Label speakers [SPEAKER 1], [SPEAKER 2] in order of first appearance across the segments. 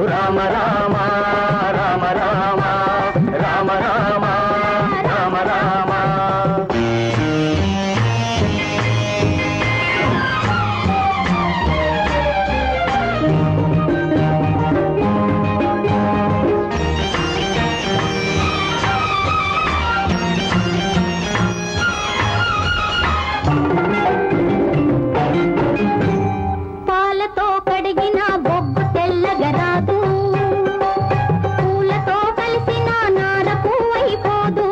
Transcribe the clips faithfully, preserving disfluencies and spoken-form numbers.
[SPEAKER 1] రామ రామ రామ రామ రామ రామ రామ రామ
[SPEAKER 2] పాలతో కడిగిన బొగ్గు తెల్లగరాదు, పూలతో కలిసిన నార పువ్వైపోదు.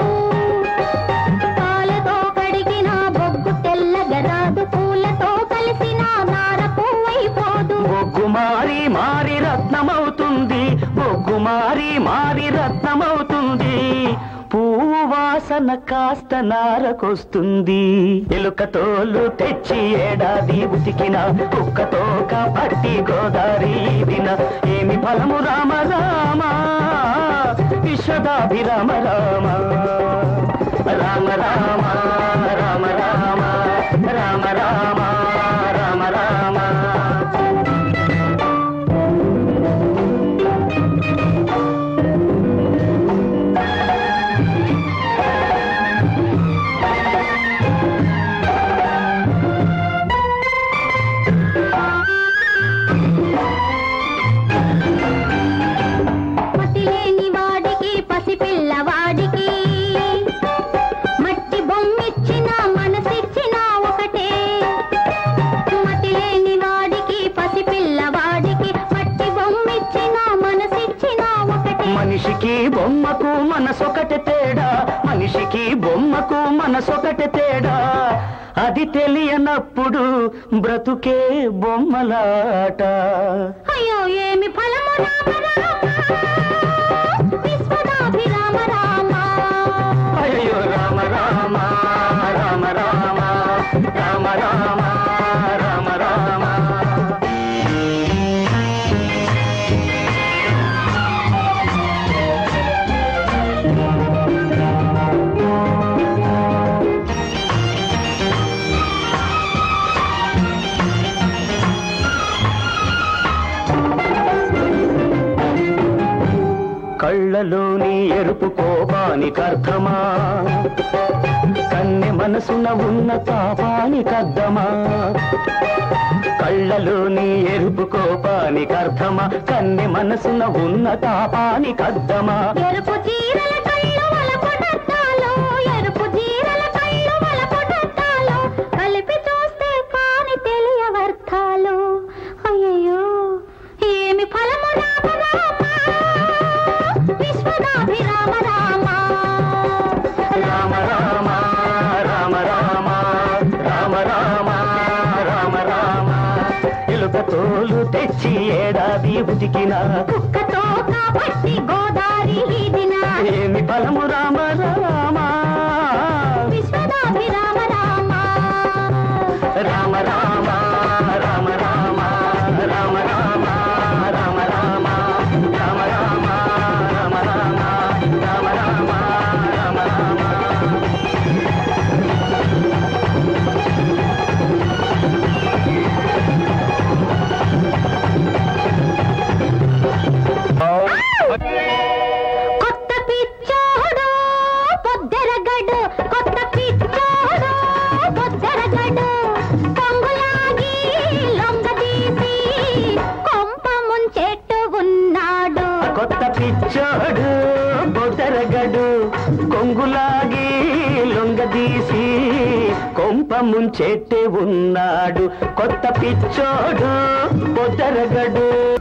[SPEAKER 2] పాలతో కడిగిన బొగ్గు తెల్లగరాదు, పూలతో కలిసిన నార పువ్వైపోదు.
[SPEAKER 1] బొగ్గు మారి మారి రత్నమవుతుంది, బొగ్గు మారి మారి రత్నమవుతుంది. పువ్వు వాసన కాస్త నారకొస్తుంది. ఎలుక తోలు తెచ్చి ఏడాది ఉతికిన, కుక్కతో పట్టి గోదారి దిన. ఏమి ఫలము రామ రామ విశ్వదాభిరామ రామ రామ రామ రామ రామ రామ రామ రామ రామ
[SPEAKER 2] మతిలేని వాడికి పసిపిల్లవాడికి మట్టి బొమ్మిచ్చిన మనసిచ్చిన ఒకటే. మతిలేని వాడికి పసిపిల్లవాడికి మట్టి బొమ్మిచ్చిన మనసిచ్చిన ఒకటే.
[SPEAKER 1] మనిషికి బొమ్మకు మనసొకటి తేడా, మనిషికి బొమ్మకు మనసొకటి తేడా. అది తెలియనప్పుడు బ్రతుకే బొమ్మలాట.
[SPEAKER 2] అయ్యో ఏమి ఫలము రామ రామ విశ్వదాభిరామ రామ.
[SPEAKER 1] అయ్యో రామ రామ రామ రామ రామ రామ రామ రామ కళ్ళలోని ఎరుపు కోపానికి అర్థమా, కన్నె మనసున ఉన్న తాపానికి అర్థమా. కళ్ళలోని ఎరుపు కోపానికి అర్థమా, కన్నె మనసున ఉన్న తాపానికి అర్థమా.
[SPEAKER 2] ఎరుపు చీరల కళ్ళు వలపడతాలో, ఎరుపు చీరల కళ్ళు వలపడతాలో, కలిపి చూస్తే కాని తెలియవర్థాలు. అయ్యయ్యో ఏమి ఫలము రామ రామ విశ్వదాభిరామ రామ
[SPEAKER 1] రామ రామ రామ రామ రామ రామ రామ రామ ఎలుక తోలు తెచ్చి ఏడాది ఉతికిన,
[SPEAKER 2] కుక్కతో కాబట్టి గోదారి దిన.
[SPEAKER 1] ఏమి ఫలము రామ రామ
[SPEAKER 2] విశ్వదాభిరామ రామ
[SPEAKER 1] రామ రామ రామ రామ రామ రామ రామ రామ రామ రామ రామ రామ రామ రామ రామ రామ
[SPEAKER 2] కొత్త పిచ్చోడు పొద్దెరగడు, కొత్త పిచ్చోడు పొద్దెరగడు. కొంగులాగి లొంగదీసి కొంప ముంచెట్టు ఉన్నాడు.
[SPEAKER 1] కొత్త పిచ్చోడు బొదరగడు, కొంగులాగి లొంగదీసి కొంప ముంచెట్టే ఉన్నాడు. కొత్త పిచ్చోడు బొదరగడు.